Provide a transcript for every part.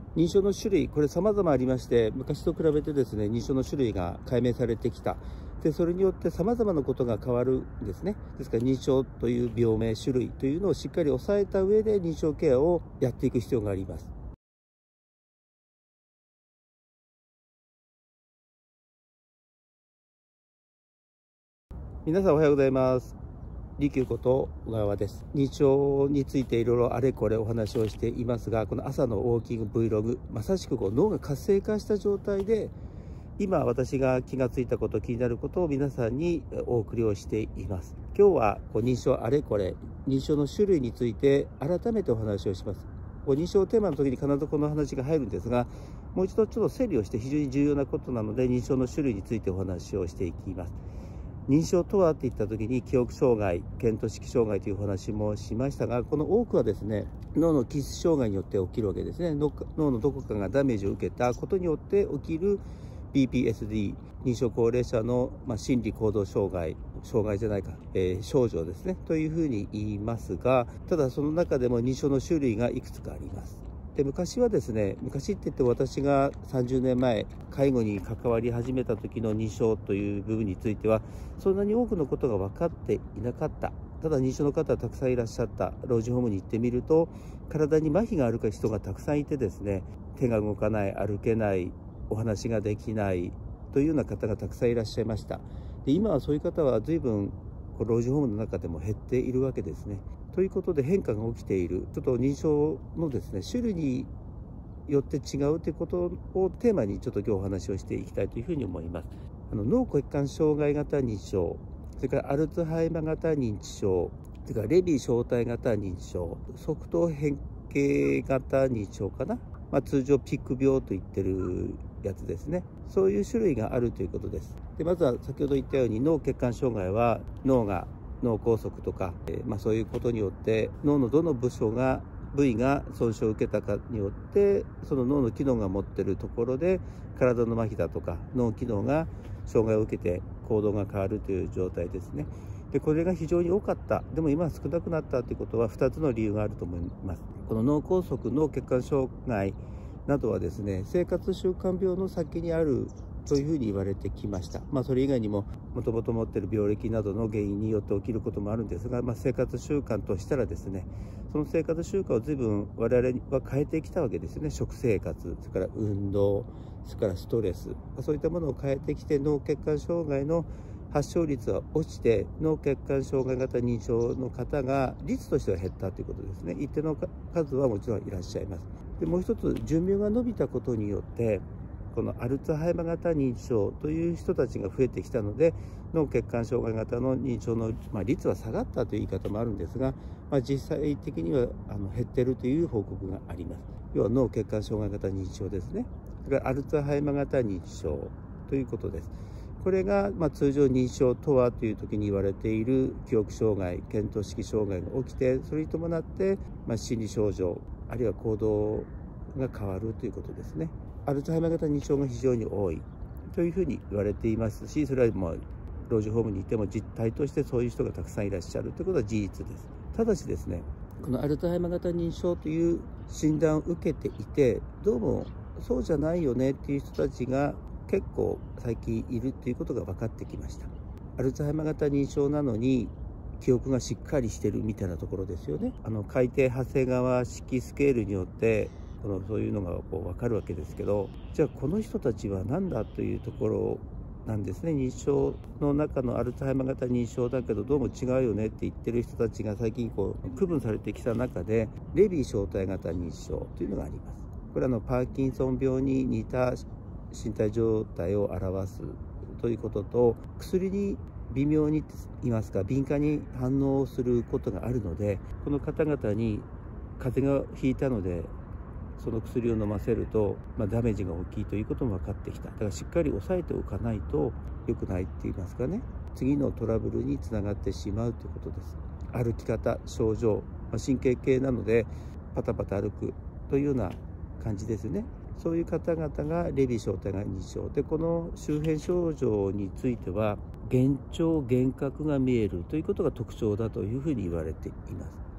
認知症の種類、これ様々ありまして、昔と比べてですね、認知症の種類が解明されてきた。で、それによって様々なことが変わるんですね。ですから認知症という病名、種類というのをしっかり抑えた上で認知症ケアをやっていく必要があります。皆さんおはようございます。利休こと小川です。認知症についていろいろあれこれお話をしていますが、この朝のウォーキング Vlog、まさしく脳が活性化した状態で、今私が気がついたこと、気になることを皆さんにお送りをしています。今日は認知症あれこれ、認知症の種類について改めてお話をします。認知症テーマの時に必ずこの話が入るんですが、もう一度ちょっと整理をして非常に重要なことなので、認知症の種類についてお話をしていきます。認知症とはって言った時に記憶障害、見当識障害というお話もしましたが、この多くはですね、脳の基質障害によって起きるわけですね。脳のどこかがダメージを受けたことによって起きる BPSD、認知症高齢者の、心理行動障害じゃないか、症状ですね、というふうに言いますが、ただその中でも認知症の種類がいくつかあります。で、昔はですね、昔って言って私が30年前、介護に関わり始めた時の認知症という部分については、そんなに多くのことが分かっていなかった。ただ認知症の方はたくさんいらっしゃった。老人ホームに行ってみると、体に麻痺がある人がたくさんいてですね、手が動かない、歩けない、お話ができないというような方がたくさんいらっしゃいました。で、今はそういう方は随分老人ホームの中でも減っているわけですね。ということで変化が起きている。ちょっと認知症のですね、種類によって違うということをテーマにちょっと今日お話をしていきたいというふうに思います。脳血管障害型認知症、それからアルツハイマー型認知症、それからレビー小体型認知症、側頭変形型認知症かな。通常ピック病と言ってるやつですね。そういう種類があるということです。で、まずは先ほど言ったように脳血管障害は脳梗塞とか、そういうことによって脳のどの部位が損傷を受けたかによって、その脳の機能が持っているところで体の麻痺だとか脳機能が障害を受けて行動が変わるという状態ですね。で、これが非常に多かった。でも今は少なくなったということは2つの理由があると思います。この脳梗塞、脳血管障害などはですね、生活習慣病の先にあるというふうに言われてきました。それ以外にももともと持っている病歴などの原因によって起きることもあるんですが、生活習慣としたらですね、その生活習慣を随分我々は変えてきたわけですよね。食生活、それから運動、それからストレス、そういったものを変えてきて脳血管障害の発症率は落ちて、脳血管障害型認知症の方が率としては減ったということですね。一定の数はもちろんいらっしゃいます。で、もう一つ、寿命が伸びたことによってこのアルツハイマー型認知症という人たちが増えてきたので、脳血管障害型の認知症の、率は下がったという言い方もあるんですが、実際的には減っているという報告があります。要は脳血管障害型認知症ですね。それからアルツハイマー型認知症ということです。これが、通常認知症とはという時に言われている記憶障害、見当識障害が起きて、それに伴って、心理症状、あるいは行動が変わるということですね。アルツハイマー型認知症が非常に多いというふうに言われていますし、それは老人ホームにいても実態としてそういう人がたくさんいらっしゃるということは事実です。ただしですね、このアルツハイマー型認知症という診断を受けていて、どうもそうじゃないよねっていう人たちが結構最近いるということが分かってきました。アルツハイマー型認知症なのに記憶がしっかりしてるみたいなところですよね。海底長谷川式スケールによってそういうのが分かるわけですけど、じゃあこの人たちは何だというところなんですね。認知症の中のアルツハイマー型認知症だけどどうも違うよねって言ってる人たちが最近区分されてきた中で、レビー小体型認知症というのがあります。これはパーキンソン病に似た身体状態を表すということと、薬に微妙に言いますか敏感に反応することがあるので、この方々に風邪がひいたのでその薬を飲ませると、ダメージが大きいということも分かってきた。だからしっかり抑えておかないと良くないって言いますかね、次のトラブルにつながってしまうということです。歩き方、症状、神経系なのでパタパタ歩くというような感じですね。そういう方々がレビー小体型認知症で、この周辺症状については幻聴、幻覚が見えるということが特徴だというふうに言われています。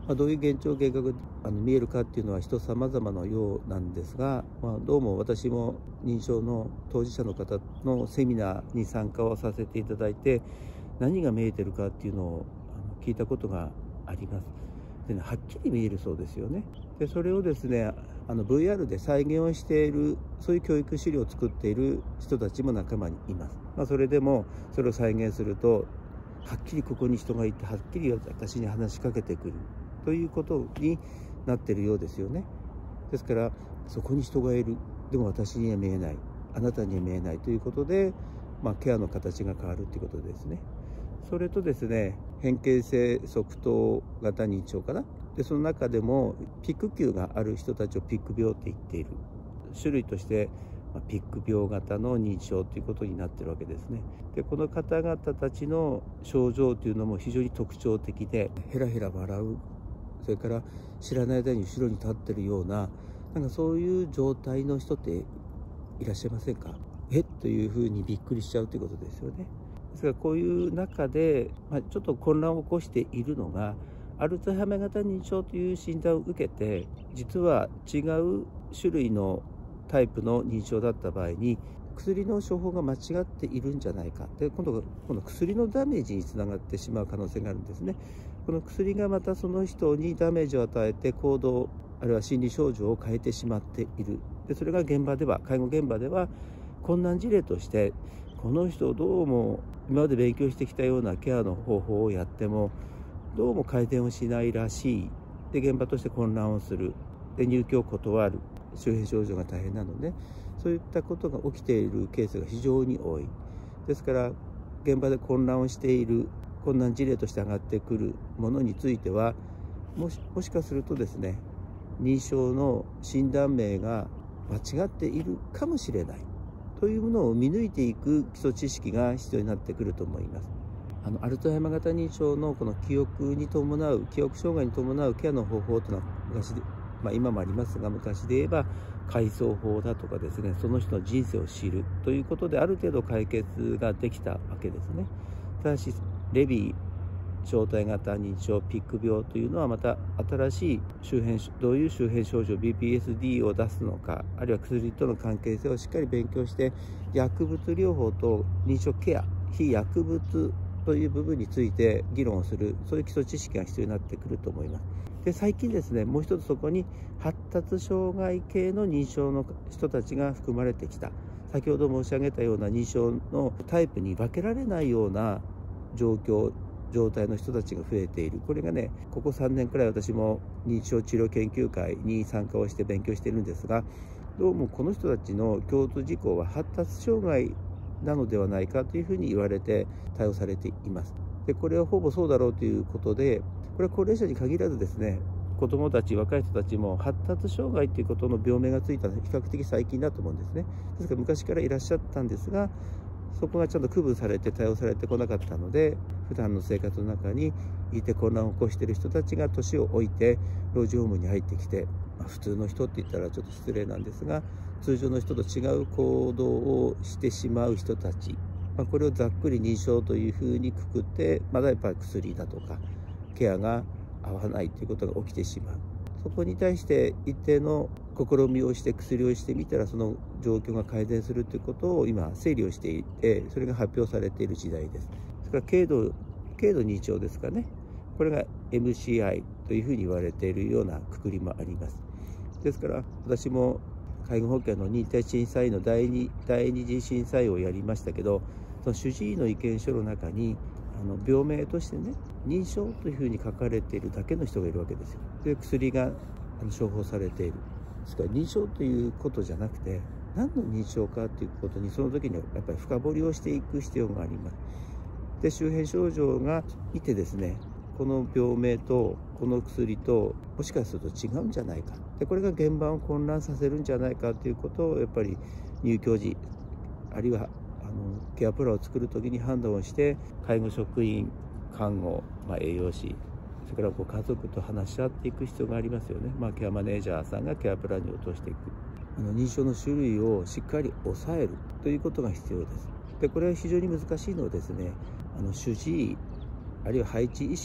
どういう現状、計画見えるかっていうのは人様々のようなんですが、どうも私も認知症の当事者の方のセミナーに参加をさせていただいて、何が見えてるかっていうのを聞いたことがあります。でね、はっきり見えるそうですよね。でそれをですね、VR で再現をしている、そういう教育資料を作っている人たちも仲間にいます。それでもそれを再現すると、はっきりここに人がいて、はっきり私に話しかけてくるということになっているようですよね。ですからそこに人がいる、でも私には見えない、あなたには見えないということで、ケアの形が変わるということですね。それとですね、変形性側頭型認知症かな。でその中でもピック球がある人たちをピック病って言っている。種類としてピック病型の認知症ということになっているわけですね。でこの方々たちの症状というのも非常に特徴的で、ヘラヘラ笑う、それから知らない間に後ろに立ってるような、そういう状態の人っていらっしゃいませんか？というふうにびっくりしちゃうということですよね。ですからこういう中で、ちょっと混乱を起こしているのが、アルツハイマー型認知症という診断を受けて、実は違う種類のタイプの認知症だった場合に、薬の処方が間違っているんじゃないか。で今度薬のダメージにつながってしまう可能性があるんですね。この薬がまたその人にダメージを与えて行動、あるいは心理症状を変えてしまっている。でそれが現場では、介護現場では困難事例として、この人どうも今まで勉強してきたようなケアの方法をやってもどうも改善をしないらしい。で現場として混乱をする。で入居を断る。周辺症状が大変なので、そういったことが起きているケースが非常に多い。ですから現場で混乱をしている、困難事例として上がってくるものについては、もしかするとですね、認知症の診断名が間違っているかもしれないというものを見抜いていく基礎知識が必要になってくると思います。アルツハイマー型認知症のこの記憶障害に伴うケアの方法というのは昔で、今もありますが、昔で言えば回想法だとかですね、その人の人生を知るということである程度解決ができたわけですね。ただしレビー小体型認知症ピック病というのはまた新しいどういう周辺症状 BPSD を出すのか、あるいは薬との関係性をしっかり勉強して、薬物療法と認知症ケア、非薬物という部分について議論をする、そういう基礎知識が必要になってくると思います。で最近ですね、もう一つそこに発達障害系の認知症の人たちが含まれてきた。先ほど申し上げたような認知症のタイプに分けられないような状態の人たちが増えている。これがね、ここ3年くらい私も認知症治療研究会に参加をして勉強しているんですが、どうもこの人たちの共通事項は発達障害なのではないかというふうに言われて対応されています。でこれはほぼそうだろうということで、これは高齢者に限らずですね、子どもたち、若い人たちも発達障害ということの病名がついたのは比較的最近だと思うんですね。ですから昔からいらっしゃったんですが、そこがちゃんと区分されて対応されてこなかったので、普段の生活の中にいて混乱を起こしている人たちが年を置いて老人ホームに入ってきて、普通の人って言ったらちょっと失礼なんですが、通常の人と違う行動をしてしまう人たち、これをざっくり認知症というふうにくくって、まだやっぱり薬だとかケアが合わないということが起きてしまう。そこに対して一定の試みをして薬をしてみたら、その状況が改善するということを今整理をしていて、それが発表されている時代です。それから軽度認知症ですかね、これが MCI というふうに言われているようなくくりもあります。ですから私も介護保険の認定審査員の第二次審査員をやりましたけど、その主治医の意見書の中に病名としてね、認知症というふうに書かれているだけの人がいるわけですよ。で薬が処方されている。ですから認知症ということじゃなくて、何の認知症かということにその時にはやっぱり深掘りをしていく必要があります。で周辺症状がいてですね、この病名とこの薬ともしかすると違うんじゃないか、でこれが現場を混乱させるんじゃないかということをやっぱり入居時、あるいはケアプランを作る時に判断をして、介護職員、看護、栄養士、それから家族と話し合っていく必要がありますよね。ケアマネージャーさんがケアプランに落としていく。認知症の種類をしっかり抑えるということが必要です。でこれは非常に難しいのはですね、主治医あるいは配置医師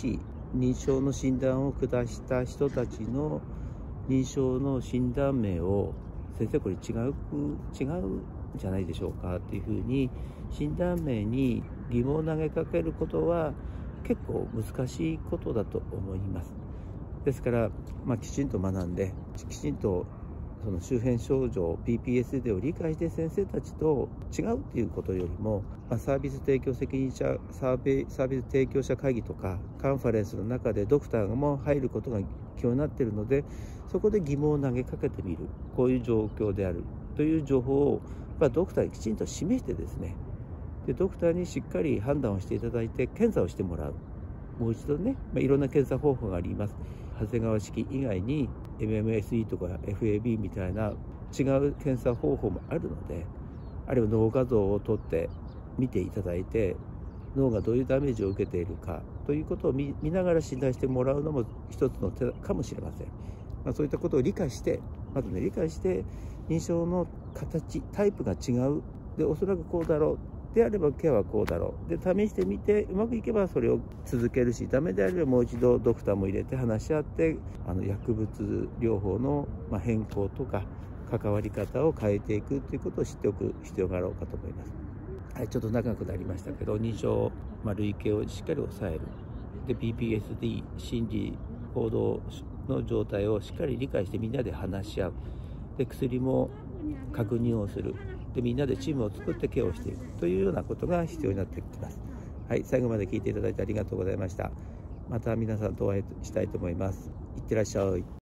認知症の診断を下した人たちの認知症の診断名を、先生これ違うんじゃないでしょうかっていうふうに診断名に疑問を投げかけることは結構難しいことだと思います。ですから、きちんと学んで、きちんとその周辺症状 PPSD を理解して先生たちと違うっていうことよりも、サービス提供責任者サービス提供者会議とかカンファレンスの中でドクターも入ることが基本になっているので、そこで疑問を投げかけてみる、こういう状況であるという情報をドクターにきちんと示してですね、でドクターにしっかり判断をしていただいて検査をしてもらう。もう一度ね、いろんな検査方法があります。長谷川式以外に MMSE とか FAB みたいな違う検査方法もあるので、あるいは脳画像を撮って見ていただいて、脳がどういうダメージを受けているかということを 見ながら診断してもらうのも一つの手かもしれません。そういったことを理解して、まずね、理解して認知症の形タイプが違うで、おそらくこうだろうであればケアはこうだろうで試してみて、うまくいけばそれを続けるし、ダメであればもう一度ドクターも入れて話し合って、薬物療法の変更とか関わり方を変えていくということを知っておく必要があろうかと思います。はい、ちょっと長くなりましたけど、認知症、類型をしっかり抑えるで PPSD 心理行動の状態をしっかり理解してみんなで話し合うで、薬も確認をするで、みんなでチームを作ってケアをしていくというようなことが必要になってきます。はい、最後まで聞いていただいてありがとうございました。また皆さんとお会いしたいと思います。いってらっしゃい。